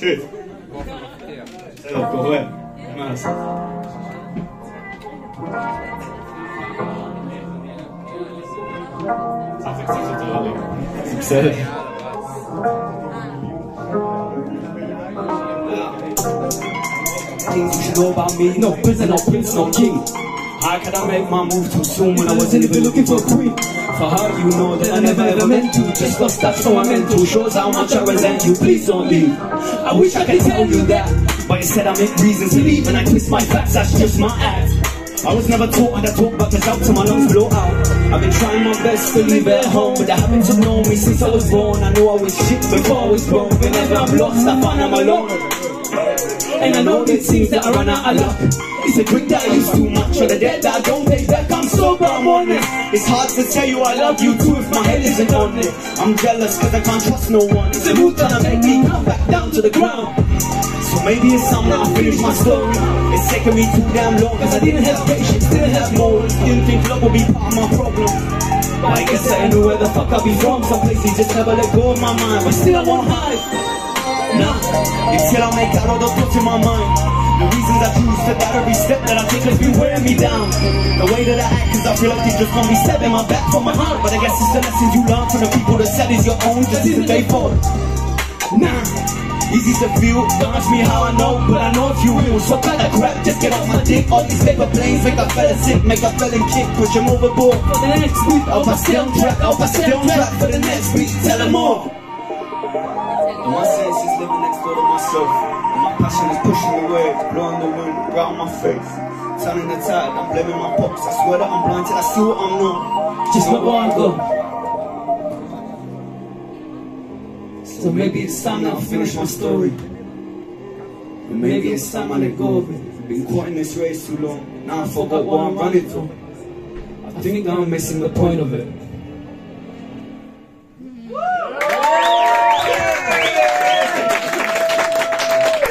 שיט. בסדר, קורה. מה לעשות? זה קצת יותר עלי. זה בסדר. Things you should know about me, no prison, no prince, no king. How could I make my move too soon when I wasn't even looking for a queen? For her, you know that I never ever meant to. Just lost that's how I meant to. Shows how much I resent you, please don't leave. I wish I could tell you that, but instead I make reasons to leave and I twist my facts, that's just my act. I was never taught how to talk about this out till my lungs blow out. I've been trying my best to leave it at home, but they haven't to know me since I was born. I know I was shit before I was born. Whenever I'm lost, I find I'm alone. And I know it seems that I run out of luck. It's a trick that I use too much, or the debt that I don't pay back. I'm sober, I'm honest. It's hard to tell you I love you too if my head isn't on it. I'm jealous cause I can't trust no one. It's a mood gonna make me come back down to the ground. So maybe it's time that I finish my story. It's taken me too damn long cause I didn't have patience, didn't have morals. Didn't think love would be part of my problem. But I guess I knew where the fuck I'd be from. Some places just never let go of my mind, but still I won't hide. Nah, until I make out all those thoughts in my mind. The reasons I choose to doubt every step that I take has been wearing me down. The way that I act cause I feel like they just gonna be stabbing my back from my heart. But I guess it's the lessons you learn from the people that said it's your own, just isn't they fault. Nah, easy to feel, don't ask me how I know, but I know if you will. So cut that crap, just get off my dick. All these paper planes make a fella sick, make a fella kick, push him overboard for the next beat. I'll pass down track, I'll pass down track for the next beat, tell them all. And my sense is living next door to myself, and my passion is pushing away, blowing the wind right on my face, turning the tide, I'm blaming my pops. I swear that I'm blind till I see what I'm not, just not where I go. So maybe it's time that I finish my story, and maybe it's time I let go of it. Been caught in this race too long, now I forgot what I'm running for. I think that I'm missing the point of it.